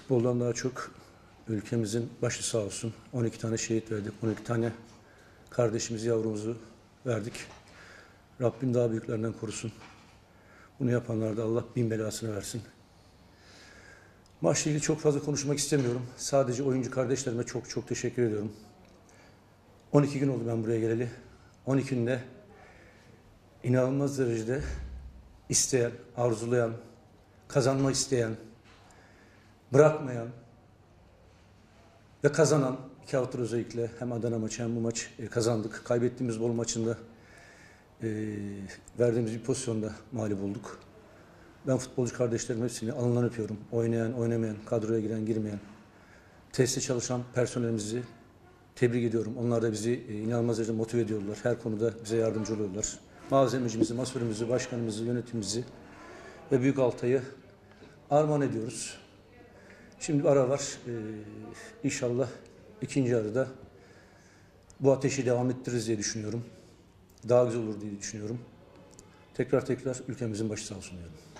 Futboldan daha çok ülkemizin başı sağ olsun. 12 tane şehit verdik. 12 tane kardeşimizi, yavrumuzu verdik. Rabbim daha büyüklerinden korusun. Bunu yapanlara da Allah bin belasını versin. Maçla ilgili çok fazla konuşmak istemiyorum. Sadece oyuncu kardeşlerime çok çok teşekkür ediyorum. 12 gün oldu ben buraya geleli. 12 günde inanılmaz derecede isteyen, arzulayan, kazanmak isteyen, bırakmayan ve kazanan, iki haftadır özellikle hem Adana maçı hem bu maç kazandık. Kaybettiğimiz Bolu maçında verdiğimiz bir pozisyonda mağlup olduk. Ben futbolcu kardeşlerim hepsini alından öpüyorum. Oynayan, oynamayan, kadroya giren, girmeyen, tesiste çalışan personelimizi tebrik ediyorum. Onlar da bizi inanılmaz derecede motive ediyorlar. Her konuda bize yardımcı oluyorlar. Malzemecimizi, masörümüzü, başkanımızı, yönetimimizi ve Büyük Altay'ı armağan ediyoruz. Şimdi bir ara var. İnşallah ikinci yarıda bu ateşi devam ettiririz diye düşünüyorum. Daha güzel olur diye düşünüyorum. Tekrar ülkemizin başı sağ olsun diyorum.